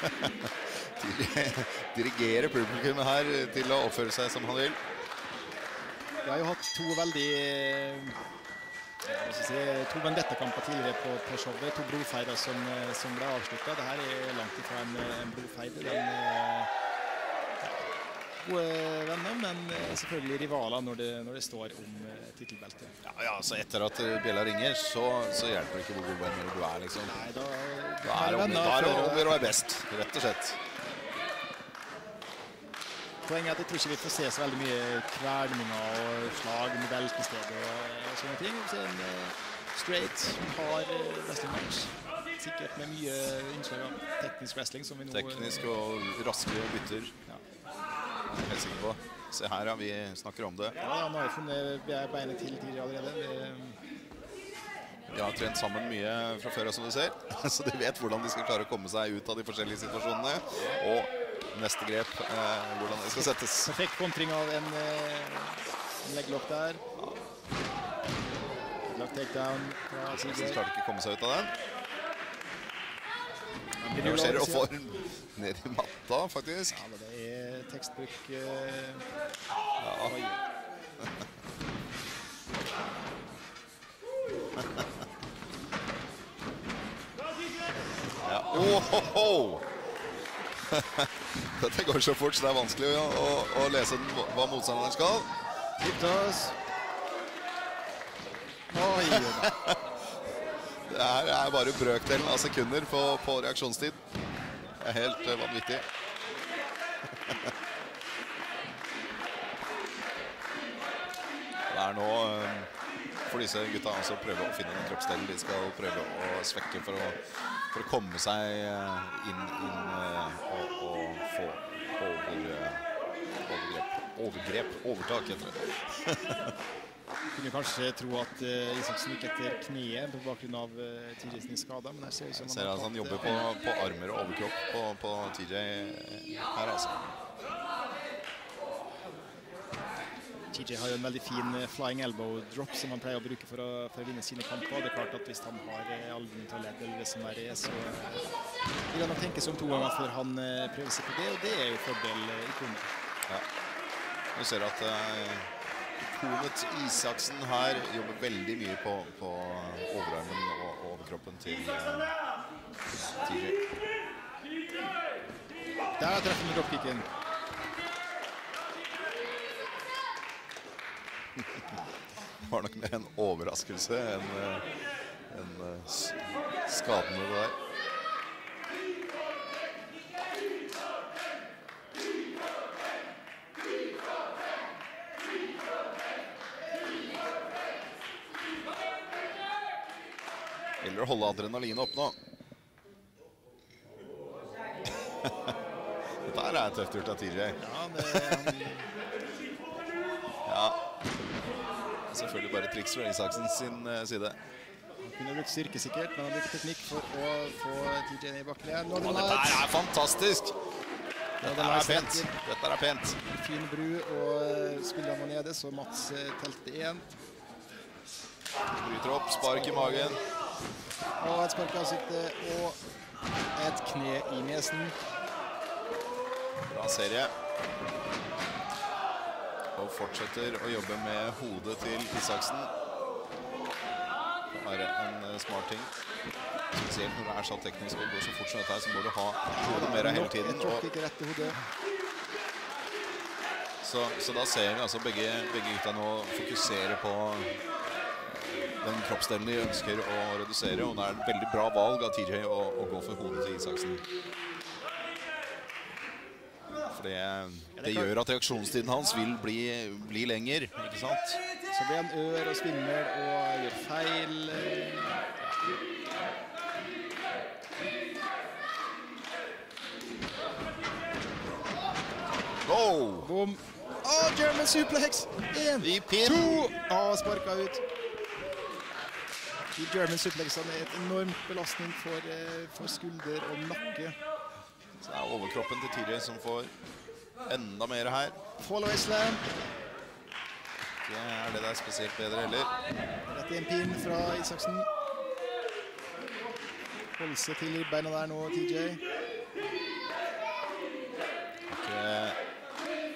Dirigerer publikum her til å oppføre seg som han vil. Vi har jo hatt to veldig to vendetta-kamper tidligere på showet, to blodfeider som ble avsluttet. Dette er langt ifra en blodfeid. Gode venner, men selvfølgelig rivaler når det står om titelbeltet. Ja, så etter at bjella ringer, så hjelper det ikke hvor god venner du er, liksom. Nei, da er det om å være best, rett og slett. Poenget er at jeg tror ikke vi får se så veldig mye kvelninger og slag med beltesteg og sånne ting. Så en straight, hard wrestling-match. Sikkert med mye innslag av teknisk wrestling som vi nå... Teknisk og raske bytter. Ja. Helt sikker på. Se her, ja, vi snakker om det. Ja, nå har vi funnet beinet til tidligere allerede. De har trent sammen mye fra før, som du ser. Så de vet hvordan de skal klare å komme seg ut av de forskjellige situasjonene. Og neste grep, hvordan det skal settes. Perfekt kontring av en leglock der. Leglock takedown. Så klarte ikke å komme seg ut av den. Reverserer og får ned i matta, faktisk. Ja, det er tekstbruk. Ja. Ja. Oh! Dette går så fort, så det er vanskelig å lese hva motstanderen skal. Tiptas. Oi! Det her er bare brøkdelen av sekunder på reaksjonstid. Det er helt vanvittig. Det er nå for disse gutta altså prøve å finne den kroppsdelen de skal prøve å svekke for å komme seg inn og få overtak etter det. Kunne kanskje tro at Isaksen gikk etter kneet på bakgrunn av TJ sin skada, men der ser det ut som han jobber på armer og overkropp på TJ her, altså. TJ har jo en veldig fin flying elbow drop som han pleier å bruke for å vinne sine kamper. Det er klart at hvis han har albuen til å ledde eller det som er så vil han nok tenke seg om 2 ganger før han prøver seg på det, og det er jo fordel ikonet. Ja, du ser at ikonet Isaksen her jobber veldig mye på overarmen og overkroppen til TJ. Der treffer han med dropkicken. Det var nok mer en overraskelse enn skadene der. Eller å holde adrenalinet opp nå. Dette her er tøft gjort av TJ. Ja, selvfølgelig bare triks fra Isaksen sin side. Han kunne brukt styrke sikkert, men han bruker teknikk for å få TJ ned i bakken igjen. Dette er fantastisk! Dette er pent. Dette er pent. Fin bru, og spiller han nede, så Mats telte 1. Bryter opp, spark i magen. Og et spark i ansiktet, og et kne i nesen. Bra serie. Og fortsetter å jobbe med hodet til Isaksen. Det er en smart ting. Spesielt når det er så teknisk og går så fort som dette her, så må du ha hodet mer hele tiden. Jeg tror ikke rett i hodet. Så da ser vi altså begge gutta nå fokusere på den kroppsdelen de ønsker å redusere, og det er et veldig bra valg av TJ å gå for hodet til Isaksen. For det gjør at reaksjonstiden hans vil bli lenger, ikke sant? Så blir han ør og svimmel og gjør feil. Oh! Boom! German suplex! 1, 2! Sparket ut. De German suplexene er et enormt belastning for skulder og nakke. Så det er overkroppen til TJ som får enda mer her. Fallaway slam. Ikke er det der spesielt bedre heller. Rett i en pin fra Isaksen. Holder seg til beina der nå, TJ.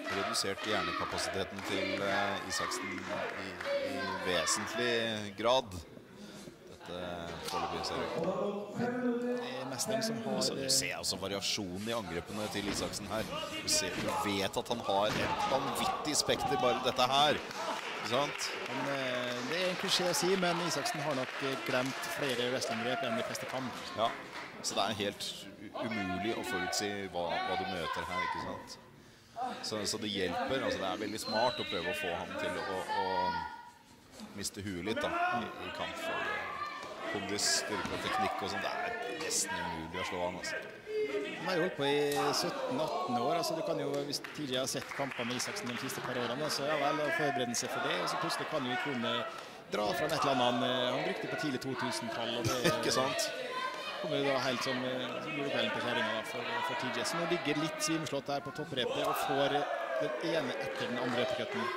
redusert hjernekapasiteten til Isaksen i vesentlig grad. Dette foreløpig ser ut. Det mest dem som har... Du ser altså variasjonen i angrepene til Isaksen her. Du vet at han har et vanvittig spekter bare dette her. Ikke sant? Det en klisjé å si, men Isaksen har nok glemt flere wrestlinggrep enn de fleste kan. Ja, så det helt umulig å forutsi hva du møter her, ikke sant? Så det hjelper, altså det veldig smart å prøve å få ham til å miste huet litt da, i kamp for kondis, styrke og teknikk og sånt. Det nesten umulig å slå han, altså. Han har jo holdt på i 17-18 år, altså du kan jo, hvis tidligere har sett kamper med Isaksen de siste par årene, så ja vel, forberede seg for det, og så plutselig kan jo Ikone dra fra et eller annet han brukte på tidlig 2000-tall, og det ikke sant? Kommer jo da helt som julekvelden på kjæringen for TJ, så nå ligger litt svimslått der på topprepet og får den ene etter den andre uppercutten.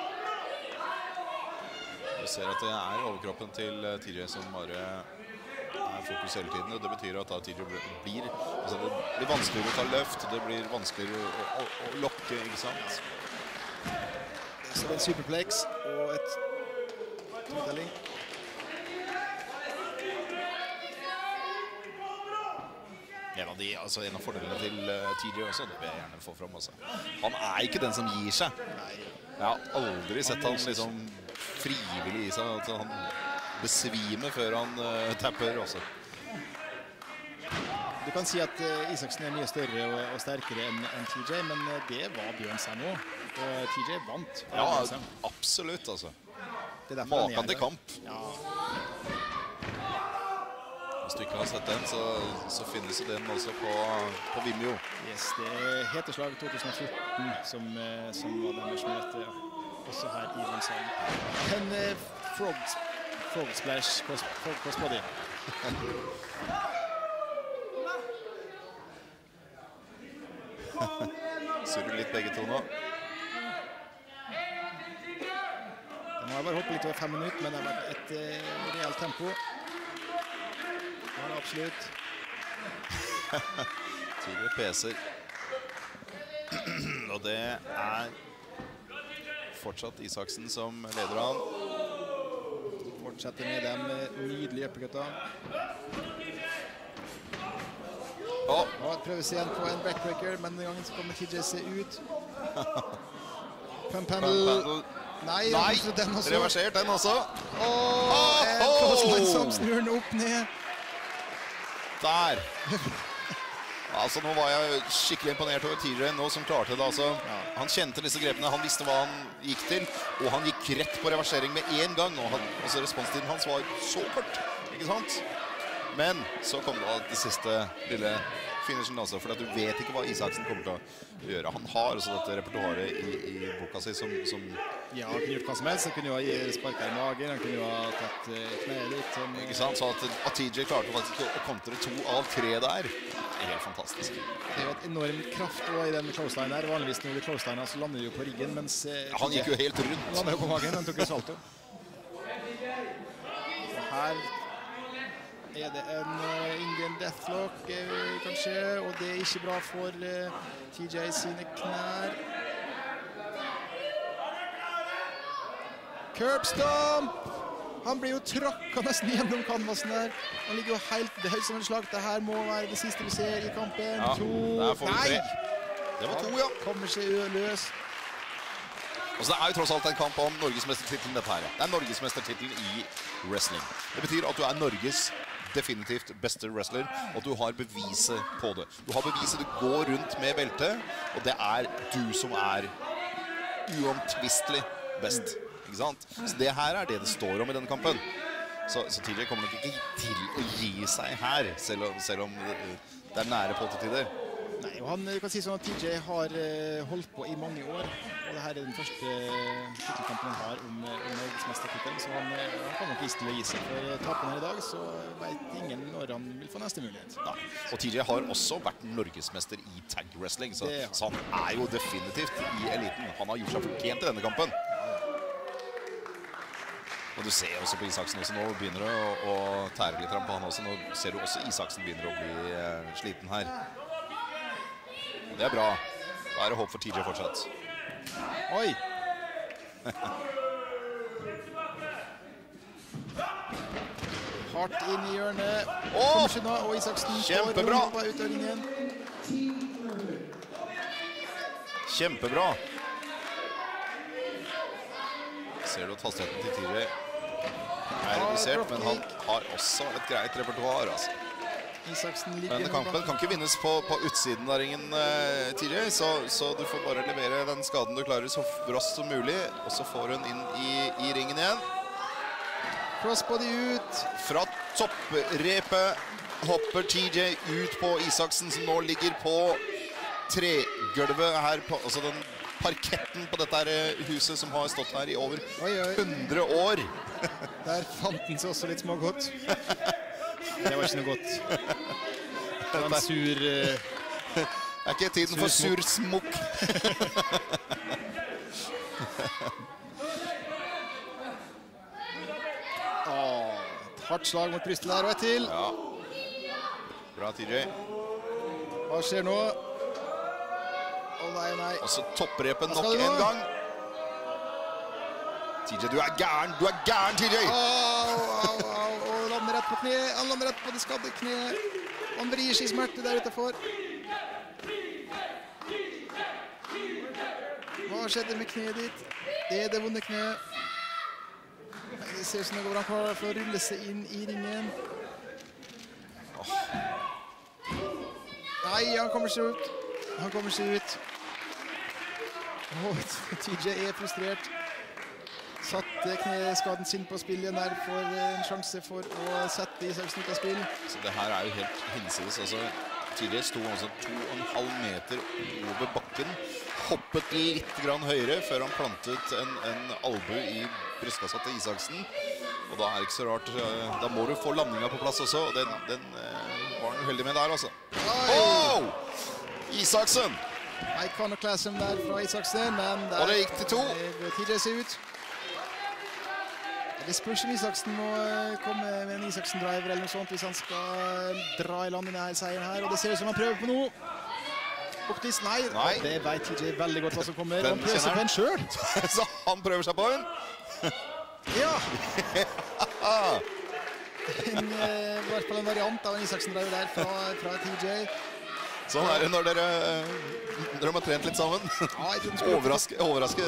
Du ser at det overkroppen til TJ som bare fokus hele tiden, og det betyr at da TJ blir vanskeligere å ta løft, det blir vanskeligere å lokke, ikke sant? Så det en superplex og et totelling. En av fordelene til TJ også, det vil jeg gjerne få frem også. Han ikke den som gir seg. Jeg har aldri sett han liksom frivillig i seg, at han besvimer før han tapper også. Du kan si at Isaksen mye større og sterkere enn TJ, men det var Bjørnsen nå. Og TJ vant. Ja, absolutt altså. Maken til kamp. Ja. Hvis du ikke har sett den, så finnes den også på Vimeo. Yes, det Heterslag 2014 som var den som het, ja. Også her i Vimsalen. En frog splash crossbody. Surrer litt begge to nå. Den har bare hoppet litt over 5 minutter, men det har vært et reelt tempo. Det har det absolutt. Tidligere peser. Og det fortsatt Isaksen som leder han. Fortsetter med dem nydelige uppercutter. Og prøves igjen på en backbreaker, men denne gangen så kommer TJ se ut. Pump handle. Nei, den også. Reversert den også. En crossline som snur den opp ned. Der. Altså, nå var jeg skikkelig imponert over TJ nå som klarte det. Altså, han kjente disse grepene, han visste hva han gikk til, og han gikk rett på reversering med en gang. Og altså, responstiden hans var så kort, ikke sant? Men så kom da det siste lille finishen altså, for at du vet ikke hva Isaksen kommer til å gjøre. Han har også dette repertoaret i boka si som... Ja, han kunne gjort hva som helst. Han kunne jo ha sparket i magen, han kunne jo ha tatt kneet litt. Ikke sant? Så at TJ klarte faktisk å kontre 2 av 3 der, helt fantastisk. Det er jo et enorm kraft i den closeline her. Vanligvis når det er closeline, så lander det jo på ryggen, mens... han gikk jo helt rundt. Han lander jo på magen, han tok jo salto. Og her... det en Indian Deathlock, kanskje, og det er ikke bra for TJ sine knær. Curbstomp! Han blir jo trakket nesten gjennom canvasen her. Han ligger jo helt det høyt som en slag. Det her må være det siste vi ser i kampen. Ja, 2. Der får vi 3. Det var 2, ja. Kommer seg løs. Og så det jo tross alt en kamp om norgesmestertittelen dette her. Det norgesmestertittelen i wrestling. Det betyr at du Norges definitivt beste wrestler, og du har beviset på det. Du har beviset, du går rundt med belte, og det du som uomtvistelig best. Ikke sant? Så det her det står om i denne kampen. Så TJ kommer nok ikke til å gi seg her, selv om det nære på til tider. Nei, og han kan si sånn at TJ har holdt på i mange år, og det her den første titelkampen han har om norgesmestertittelen, så han kan nok ikke til å gi seg. For tapen her i dag, så vet ingen når han vil få neste mulighet. Nei. Og TJ har også vært norgesmester i tag wrestling, så han jo definitivt i eliten. Han har gjort seg fortjent i denne kampen. Og du ser også på Isaksen også, nå begynner det å tære litt på han også. Nå ser du også Isaksen begynner å bli sliten her. Det bra. Da det håp for TJ fortsatt. Oi! Hardt inn i hjørnet. Og Isaksen kjempebra! får ut av ringen. Kjempebra. Ser du at hastigheten til TJ er redusert, men han har også et greit repertoar, altså. Isaksen ligger... Men kampen kan ikke vinnes på utsiden av ringen, TJ, så du får bare levere den skaden du klarer så raskt som mulig, og så får hun inn i ringen igjen. Crossbody ut. Fra topprepet hopper TJ ut på Isaksen, som nå ligger på tregulvet her, altså den parketten på dette huset som har stått her i over 100 år. Der fant den seg også litt smågodt. Det var ikke noe godt. Det var en sur... Det er ikke tiden for sur smokk. Et hardt slag mot brystet der, og et til. Ja. Bra, TJ. Hva skjer nå? Nei. Og så topprepen nok en gang. TJ, du er gæren, TJ! Og lander rett på kne. Han lander rett på det skadde kne. Han vrir seg i smerte der utenfor. Hva skjedde med kneet ditt? Det er det vonde kneet. Det ser ut som det går bra for å rulle seg inn i ringen. Nei, han kommer seg ut. TJ er frustrert. Satte kneskaden sin på spill igjen der for en sjanse for å sette Isaksen ut av spill. Så det her er jo helt hinsides. Altså, TJ sto altså 2,5 meter over bakken, hoppet litt grann høyere før han plantet en albu i brystkassa til Isaksen. Og da er det ikke så rart. Da må du få landinga på plass også, og den var han uheldig med der, altså. Isaksen! Eikvann og Classum der fra Isaksen, men der... Og det gikk til 2. TJ seg ut. Det spørs om Isaksen må komme med en Isaksen-driver eller noe sånt hvis han skal dra i land i denne seieren her. Og det ser ut som han prøver på noe. Optis, nei. Det vet TJ veldig godt hva som kommer. Han prøver seg på en selv. Så han prøver seg på en? Ja! I hvert fall en variant av en Isaksen-driver der fra TJ. Sånn er det når dere har trent litt sammen. Overraske.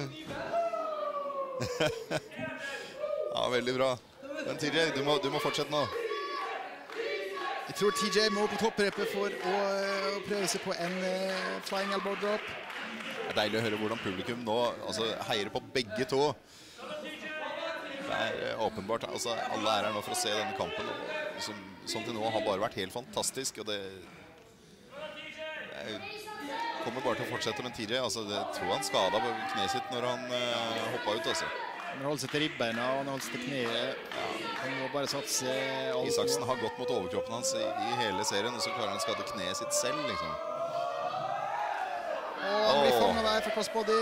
Ja, veldig bra. Men TJ, du må fortsette nå. Jeg tror TJ må på topprepet for å prøve seg på en flying elbow drop. Det er deilig å høre hvordan publikum nå heier på begge to. Det er åpenbart, alle er her nå for å se denne kampen, som til nå har bare vært helt fantastisk, og det kommer bare til å fortsette. Men TJ, det tror han skadet på kneet sitt når han hoppet ut, altså. Han holdt seg til ribbeina, og han holdt seg til kneet. Han må bare satse alt. Isaksen har gått mot overkroppen hans i hele serien, og så klarer han å skade kneet sitt selv, liksom. Og han blir fanget der for crossbody.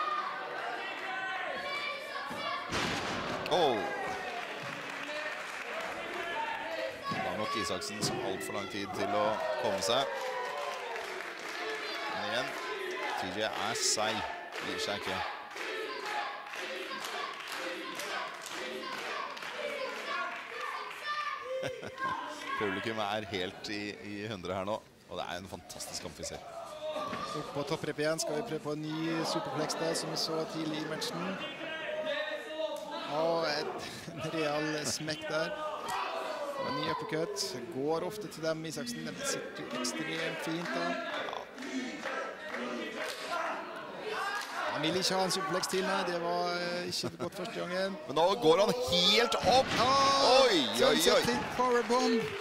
Det har nok Isaksen som alt for lang tid til å komme seg. Men igjen, TJ er seig. Gir seg ikke. Publikum er helt i 100 her nå, og det er en fantastisk kamp vi ser. Opp på topprep igjen skal vi prøve på en ny superflex der, som vi så tidlig i matchen. Og en real smekk der. Og en ny uppercut. Går ofte til dem, Isaksen. Den sitter ekstremt fint da. Han vil ikke ha en superflex til, nei. Det var ikke godt første gangen. Men nå går han helt opp! Oi! Powerbomb.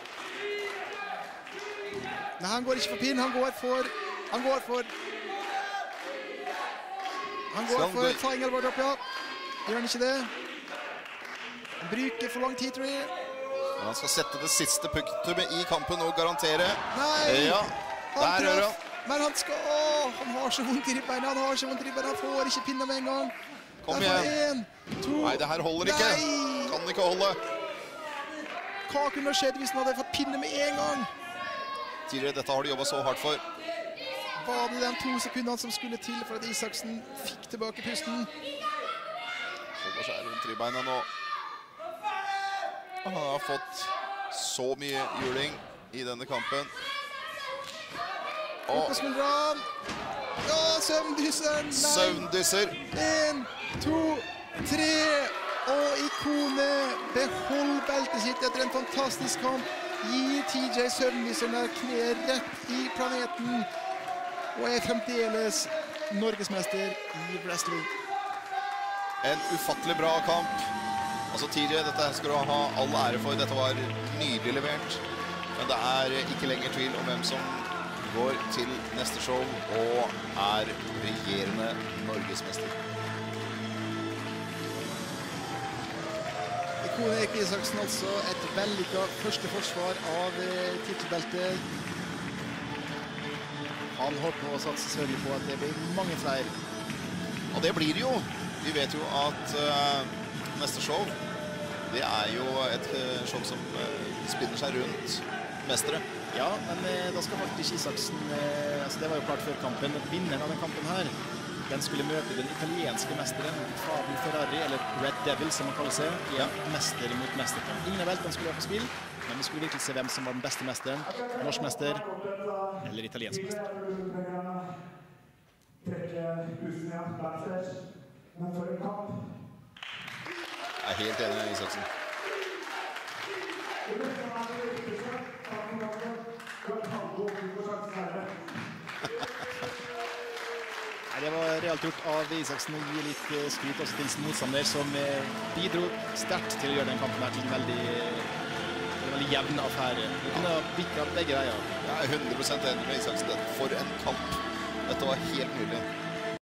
Nei, han går ikke for pin. Han går for flying elbow drop, ja. Gjør han ikke det? Han bruker for lang tid, tror jeg. Men han skal sette det siste punktumet i kampen og garantere. Nei! Ja, der hører han. Men han skal... han har så vondt i ribbeina, han får ikke pinne med en gang. Kom igjen. 1, 2... Nei, det her holder ikke. Nei! Kan ikke holde. Hva kunne skjedd hvis han hadde fått pinne med en gang? TJ, dette har du jobbet så hardt for. var det de 2 sekundene som skulle til for at Isaksen fikk tilbake pusten. Holder seg rundt i beina nå. Han har fått så mye juling i denne kampen. Opp på skuldrene. Ja, søvndyseren. Søvndyser. 1, 2, 3. Og ikonet behold beltet sitt etter en fantastisk kamp. Gir TJ søvndyseren der kneet rett i planeten. Og er fremdeles norgesmester i wrestling. En ufattelig bra kamp. Altså TJ, dette skal du ha all ære for. Dette var nydelig levert. Men det er ikke lenger tvil om hvem som går til neste show og er regjerende norgesmester. Ikonet Erik Isaksen, altså et vellykket første forsvar av titelbeltet. Han håper å satse selvfølgelig på at det blir mange flere. Og det blir det jo. Vi vet jo at neste show, det er jo et show som spinner seg rundt mestere. Ja, men da skal faktisk Isaksen, altså det var jo klart før kampen, vinneren av den kampen her, den skulle møte den italienske mesteren, Fabio Ferrari, eller Red Devil som man kaller seg, i en mester mot mesterkamp. Ingen av veltene skulle være på spill, men vi skulle virkelig se hvem som var den beste mesteren, norsk mester eller italiensk mester. Jeg er helt enig med Isaksen. Det var realt gjort av Isaksen å gi litt skryt også til sin motstander, som bidro sterkt til å gjøre den kampen her til en veldig jevn affære. Det kunne ha bikket begge veier. Jeg er 100% enig med Isaksen. For en kamp. Dette var helt nydelig.